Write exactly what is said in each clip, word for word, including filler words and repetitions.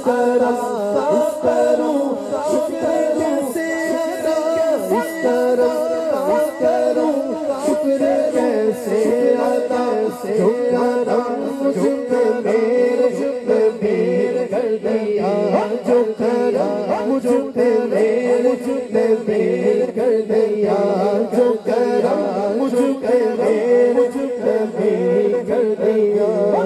طرح اس کروں شکر کیسے ادا اس طرح اس کروں شکر کیسے ادا جو کرم مجھ پہ میرے شکر پیر کر دیا جو کرم مجھ پہ میرے شکر پیر کر دیا جو کرم مجھ پہ میرے شکر پیر کر دیا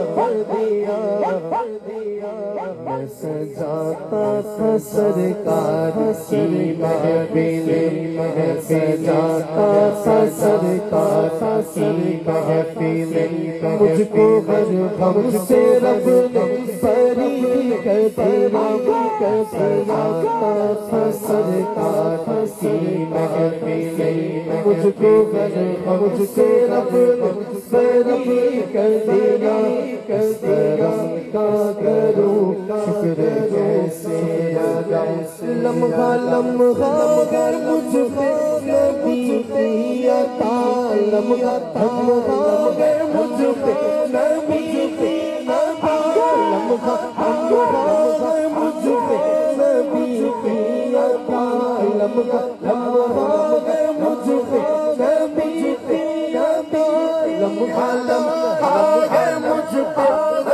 میں سجاتا تھا سرکار کی محفل میں سجاتا تھا سرکار کی محفل مجھ کو ہر غم سے رب نے بری کر دیا سجاتا تھا سرکار کی محفل مجھ کو ہر غم سے رب نے بری کر دیا کرم کا کروں شکر کیسے ادا لمحہ لمحہ گر مجھ پہ نبی کی عطا لمحہ لمحہ گر مجھ پہ نبی کی عطا لمحہ لمحہ گر مجھ پہ نبی کی عطا لمحہ لمحہ گر مجھ پہ نبی کی عطا لمحہ لمحہ گر مجھ پہ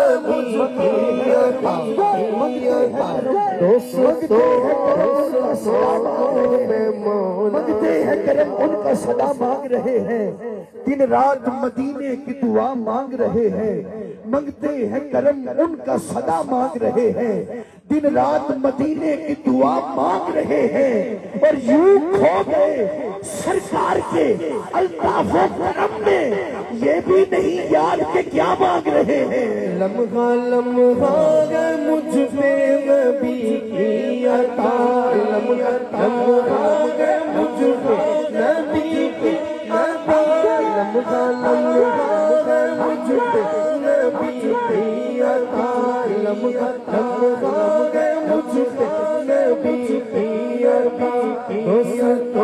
مانگتے ہیں کرم ان کا صدا مانگ رہے ہیں دن رات مدینے کی دعا مانگ رہے ہیں مانگتے ہیں کرم ان کا صدا مانگ رہے ہیں دن رات مدینے کی دعا مانگ رہے ہیں اور یوں کھو گئے سرکار کے الطاف و کرم میں یہ بھی نہیں یاد کہ کیا مانگ رہے ہیں لمحہ لمحہ گر مجھ پہ نبی کی عطا لمحہ لمحہ گر مجھ پہ نبی کی عطا لمحہ لمحہ گر مجھ پہ نبی کی عطا لمحہ لمحہ گر مجھ پہ نبی کی عطا دوستوں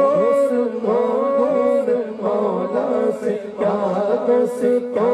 مولا سے کیا دوستوں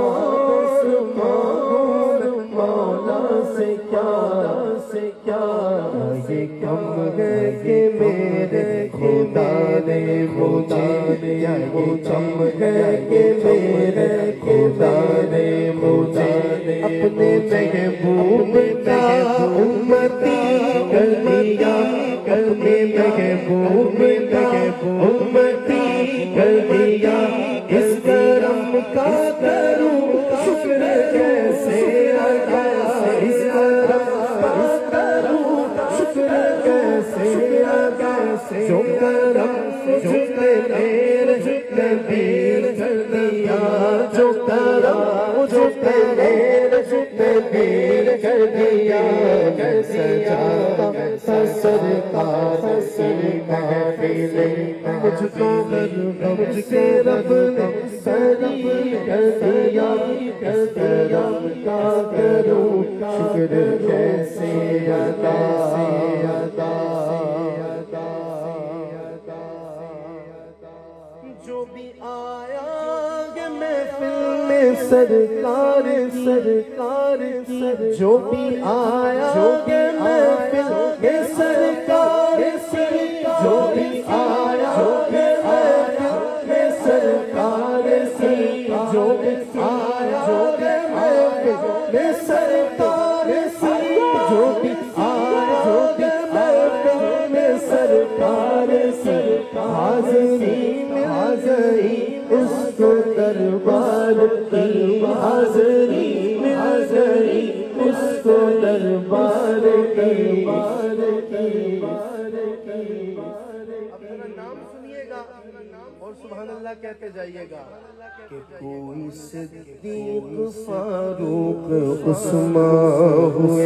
سے کیا سے کیا یہ کم ہے کہ میرے خدا نے مجھے یا یہ کم ہے کہ میرے خدا نے مجھے اپنے محبوب کا امتی کر دیا اپنے محبوب کا امتی کر دیا اس کرم کا کروں شکر کیسے ادا اس کرم کا کروں شکر کیسے ادا جو کرم مجھ پہ میرے شکر پیر کر دیا جو کرم مجھ پہ میرے شکر پیر کر دیا میں سجاتا تھا سرکار کی محفل مجھ کو ہر غم سے رب نے بری کر دیا کرم کا کروں شکر کیسے ادا جو بھی آیا کہ محفل میں سرکار سرکار کی جو بھی آیا کہ محفل میں سرکار کی جو بھی آیا کہ محفل میں سرکار کی جو بھی آیا کہ محفل میں سرکار کی جو بھی آیا کہ محفل میں سرکار کی حاضری حاضری اس کو دربار کی حاضری حاضری اس کو دربار کی اپنا نام سنیے گا اور سبحان اللہ کہتے جائیے گا کہ کوئی صدیق فاروق عثمان ہوئے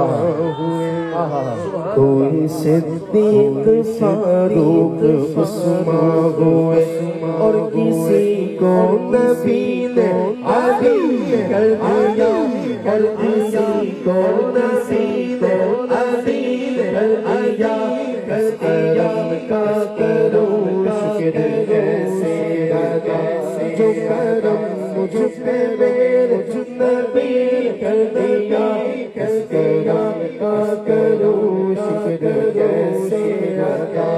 کوئی صدیق فاروق عثمان ہوئے اور کسی کو نبی نے علی کر دیا اور کسی کو نبی نے علی کر دیا کرم کا کروں شکر کیسے ادا جو کرم مجھ پہ میرے نبی کر دیا کرم کا کروں شکر کیسے ادا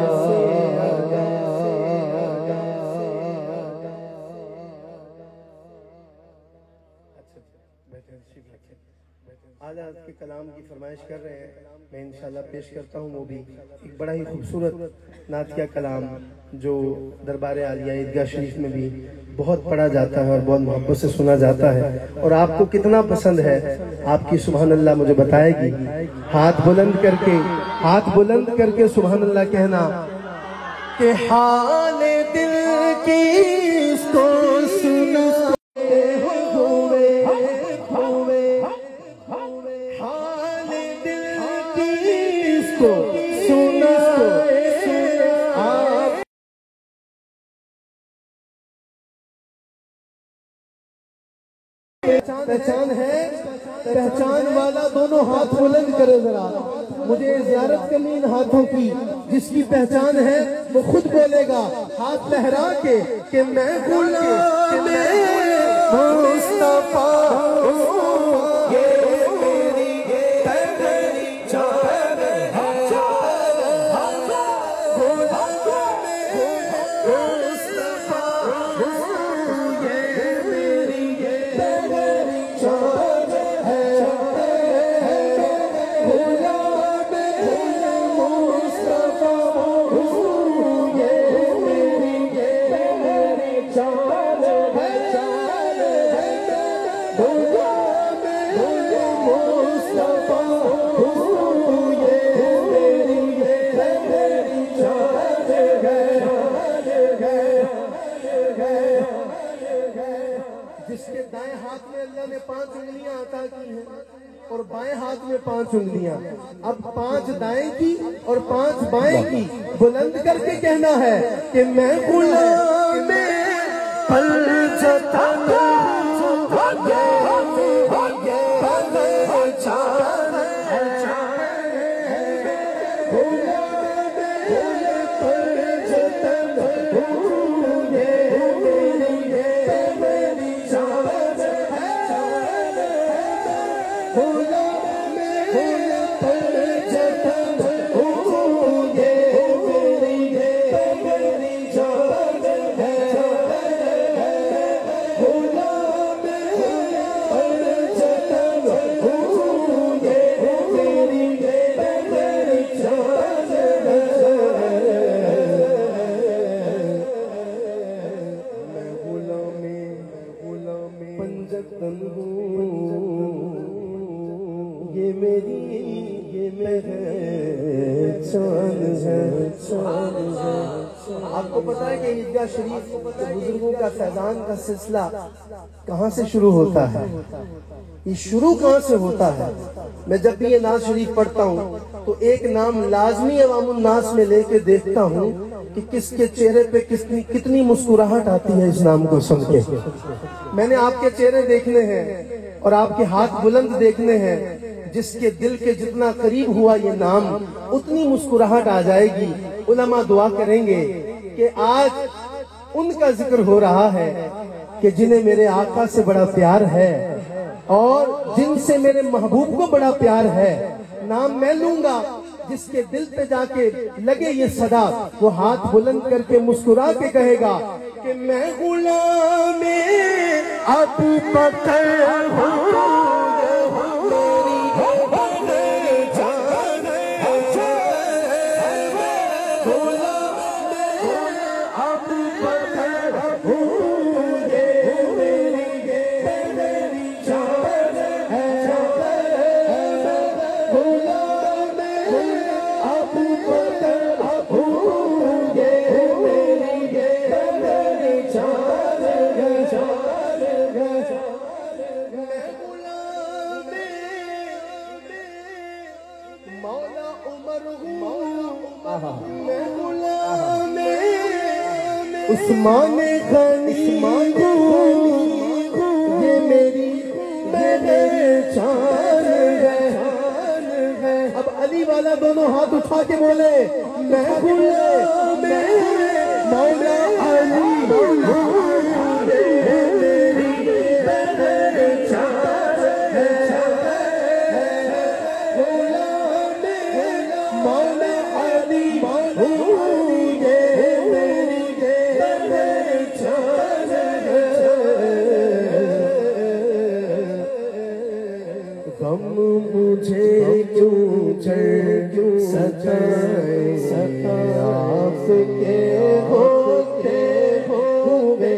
آج آپ کے کلام کی فرمائش کر رہے ہیں، میں انشاءاللہ پیش کرتا ہوں وہ بھی ایک بڑا ہی خوبصورت نعتیہ کلام جو دربار عالیہ عیدگاہ شریف میں بھی بہت پڑھا جاتا ہے اور بہت محبت سے سنا جاتا ہے، اور آپ کو کتنا پسند ہے آپ کی سبحان اللہ مجھے بتائے گی۔ ہاتھ بلند کر کے ہاتھ بلند کر کے سبحان اللہ کہنا کہ حال دل کی اس کو سنا پہچان ہے، پہچان والا دونوں ہاتھ بلند کرے ذرا، مجھے زیارت کرنی ان ہاتھوں کی، جس کی پہچان ہے وہ خود بولے گا ہاتھ لہرا کے کہ میں غلام مصطفیٰ جس کے دائیں ہاتھ میں اللہ نے پانچ انگلیاں عطا کی ہیں اور بائیں ہاتھ میں پانچ انگلیاں، اب پانچ دائیں کی اور پانچ بائیں کی بلند کر کے کہنا ہے کہ میں غلام پلجتن یہ میری یہ میرے چاند ہے چاند ہے۔ آپ کو پتا ہے کہ عیدگاہ شریف بزرگوں کا فیضان کا سلسلہ کہاں سے شروع ہوتا ہے؟ یہ شروع کہاں سے ہوتا ہے؟ میں جب بھی یہ ناز شریف پڑھتا ہوں تو ایک نام لازمی عوام الناس میں لے کے دیکھتا ہوں کہ کس کے چہرے پہ کتنی کتنی مسکراہٹ آتی ہے اس نام کو سن کے۔ میں نے آپ کے چہرے دیکھنے ہیں اور آپ کے ہاتھ بلند دیکھنے ہیں، جس کے دل کے جتنا قریب ہوا یہ نام اتنی مسکراہٹ آ جائے گی۔ علماء دعا کریں گے کہ آج ان کا ذکر ہو رہا ہے کہ جنہیں میرے آقا سے بڑا پیار ہے اور جن سے میرے محبوب کو بڑا پیار ہے۔ نام میں لوں گا، جس کے دل پہ جا کے لگے یہ صدا وہ ہاتھ بلند کر کے مسکرا کے کہے گا کہ میں غلام ابو بکر ہوں۔ عثمان غنی ہوں، یہ میری پہچان ہے۔ اب علی والا دونوں ہاتھ اٹھا کے بولے میں غلام مولا علی ہوں، مجھے کیوں چھڑ ستائے آپ کے ہوتے ہوئے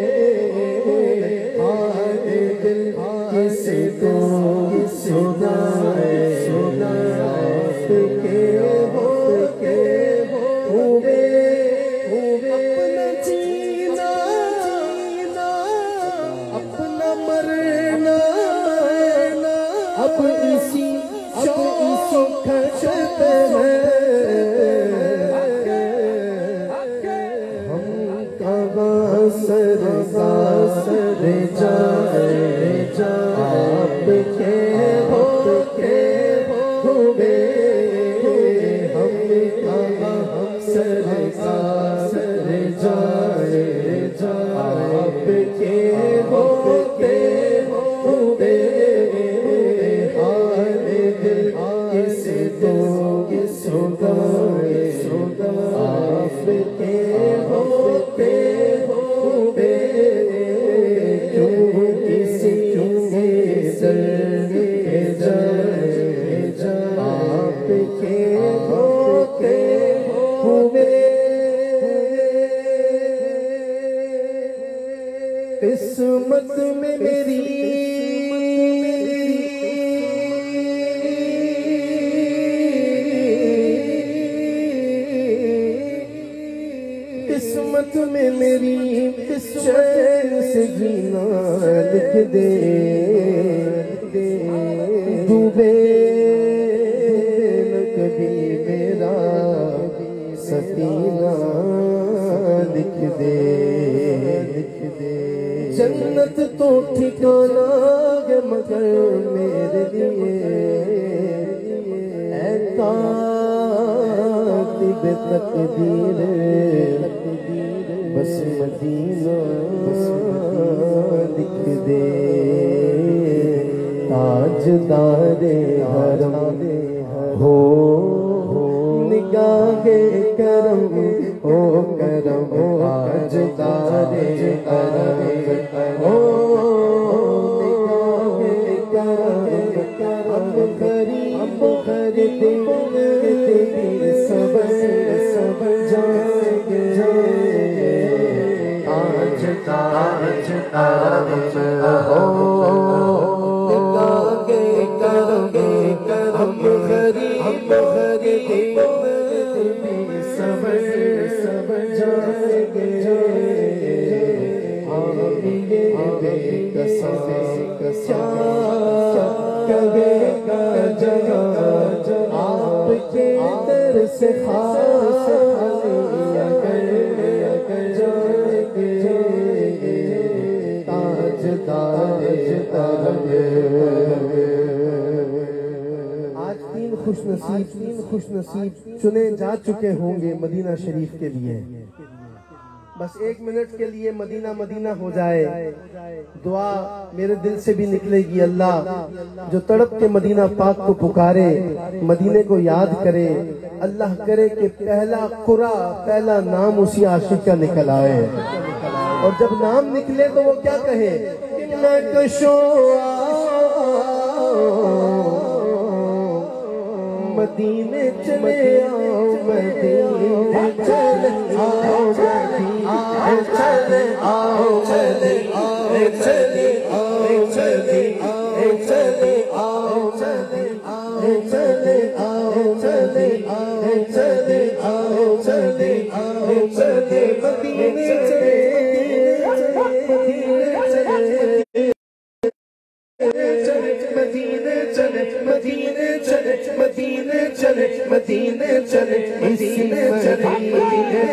آئے دل کس کو سنائے آپ کے ہوتے ہوئے اپنا جینا اپنا مرنا اب اسی شوق کھچت ہے ہم کہاں سر سر جائے آپ کے ہوتے ہوئے ہم کہاں سر سر جائے آپ کے ہوتے ہوئے کس تو سگائے آپ کے ہوتے ہوئے کیوں کسی کے سر جائے آپ کے ہوتے ہوئے قسمت میں میری قسمت میں میری چین سے جینا لکھ دے ڈوبے نہ کبھی میرا سفینہ لکھ دے جنت تو ٹھکانا ہے مگر میرے لیے اے کاتب تقدیر بس مدینہ لکھ دے تاجدار حرم ہو نگاہ کرم ہو کرم تاجدار حرم ہو نگاہ کرم غریب خرید سب سب جائیں آج تاج حرم ہو نگاہ کرم ہم غریب خرید سب سب جائیں کہے گا جگہ آپ کے در سے خاص اگر جائیں گے تاجدار آج تین خوش نصیب تین خوش نصیب چنے جا چکے ہوں گے مدینہ شریف کے لیے بس ایک منٹ کے لیے مدینہ مدینہ ہو جائے دعا میرے دل سے بھی نکلے گی اللہ جو تڑپ کے مدینہ پاک کو پکارے مدینے کو یاد کرے اللہ کرے کہ پہلا قرآ پہلا نام اسی عاشق کا نکل آئے اور جب نام نکلے تو وہ کیا کہے میں کشو مدینے چلے آؤ مدینے چلے آؤ چلے آؤ چلے آؤ چلے آؤ چلے آؤ چلے آؤ چلے آؤ چلے آؤ چلے آؤ چلے آؤ چلے آؤ چلے مدینے چلے مدینے چلے مدینے چلے مدینے چلے مدینے چلے مدینے چلے مدینے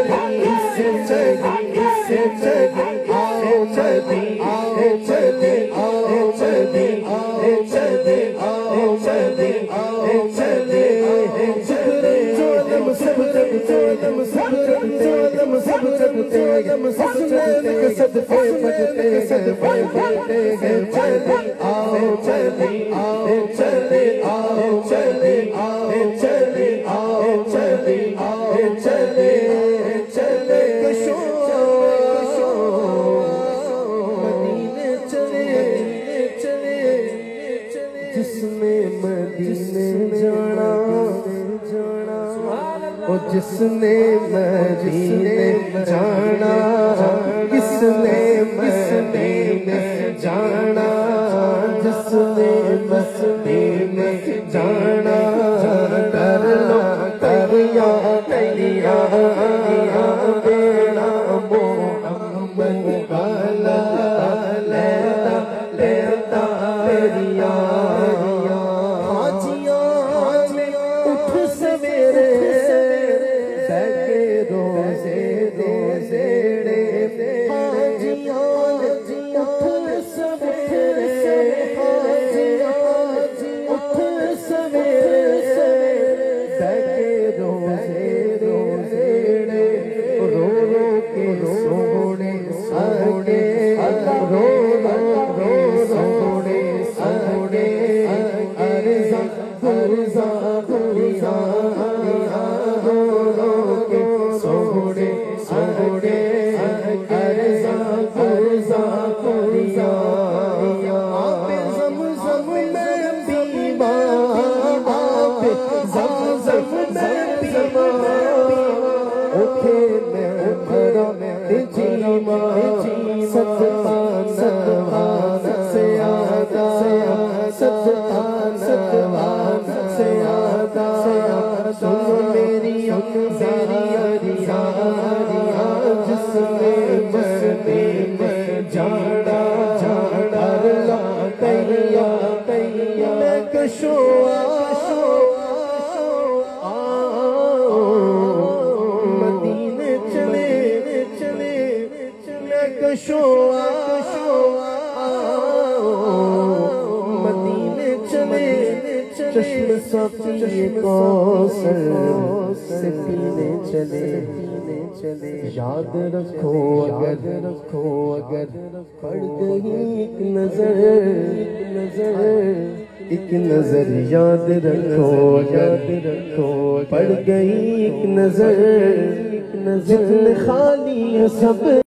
چلے آؤ چلے آؤ چلے آؤ چلے آؤ چلے آؤ چلے آؤ چلے جولم سب جب جولم سب جب جولم سب جب جولم سب جب صدقے بجتے صدقے بجتے ہیں چلے آؤ چلے آؤ چلے آؤ چلے آؤ چلے آؤ چلے آؤ چلے چلے کشو مدینے چلے چلے جس نے مدینے جانا وہ جس نے مدینے جانا کس نے مدینے جانا جس نے مدینے جانا کر لو تریا تریا بیڑا محمد کالا لیتا لیتا تریا حاجیاں اٹھ سویرے بیٹھے روزے روزے حاجیاں اٹھ سویرے حاجیاں اٹھ سویرے بیٹھے روزے روزے رو رو کے سونے سونے رو رو رو سونے سونے ارزا ارزا ارزا رو رو کے سونے سونے ارزا ارزا ارزا آپ زمزم میں پیوا آپ زمزم میں پیوا اٹھے میں بھرا جیما ستان ستوان سے آدھا ستان ستوان سے آدھا سن میری زاری ریا جس میں میں جانا جانا لا تیا تیا میں کشو مدینے چلے چلے میں کشو مدینے چلے چشم صفی کوثر سے پینے چلے چلے یاد رکھو اگر رکھو اگر پڑ گئی ایک نظر نظر ایک نظر یاد رکھو یاد رکھو پڑ گئی ایک نظر جتنے خالی ہے سب